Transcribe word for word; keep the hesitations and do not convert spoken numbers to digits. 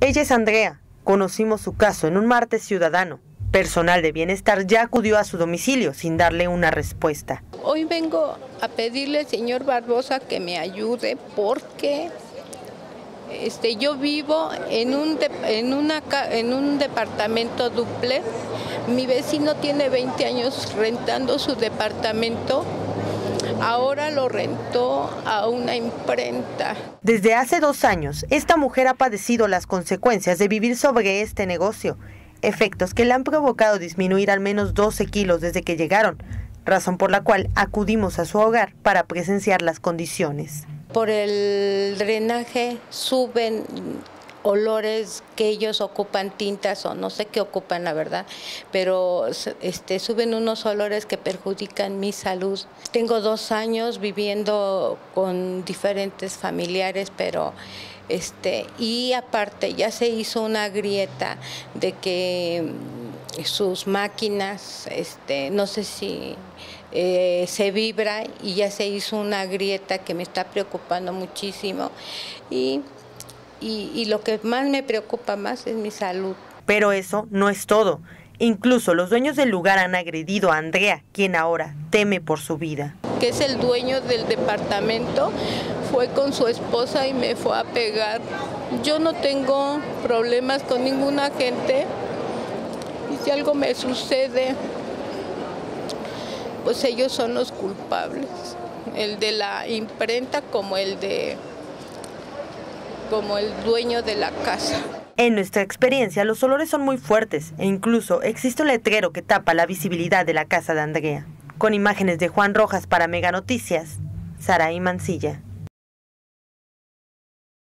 Ella es Andrea. Conocimos su caso en un martes ciudadano. Personal de bienestar ya acudió a su domicilio sin darle una respuesta. Hoy vengo a pedirle al señor Barbosa que me ayude porque este, yo vivo en un, de, en, una, en un departamento dúplex. Mi vecino tiene veinte años rentando su departamento. Ahora lo rentó a una imprenta. Desde hace dos años, esta mujer ha padecido las consecuencias de vivir sobre este negocio. Efectos que le han provocado disminuir al menos doce kilos desde que llegaron, razón por la cual acudimos a su hogar para presenciar las condiciones. Por el drenaje suben olores que ellos ocupan, tintas o no sé qué ocupan, la verdad, pero este, suben unos olores que perjudican mi salud. Tengo dos años viviendo con diferentes familiares, pero este, y aparte ya se hizo una grieta de que sus máquinas, este, no sé si eh, se vibra y ya se hizo una grieta que me está preocupando muchísimo y Y, y lo que más me preocupa más es mi salud. Pero eso no es todo. Incluso los dueños del lugar han agredido a Andrea, quien ahora teme por su vida. Que es el dueño del departamento, fue con su esposa y me fue a pegar. Yo no tengo problemas con ninguna gente y si algo me sucede, pues ellos son los culpables. El de la imprenta como el de... como el dueño de la casa. En nuestra experiencia, los olores son muy fuertes e incluso existe un letrero que tapa la visibilidad de la casa de Andrea. Con imágenes de Juan Rojas para Mega Noticias, Saraí Mancilla.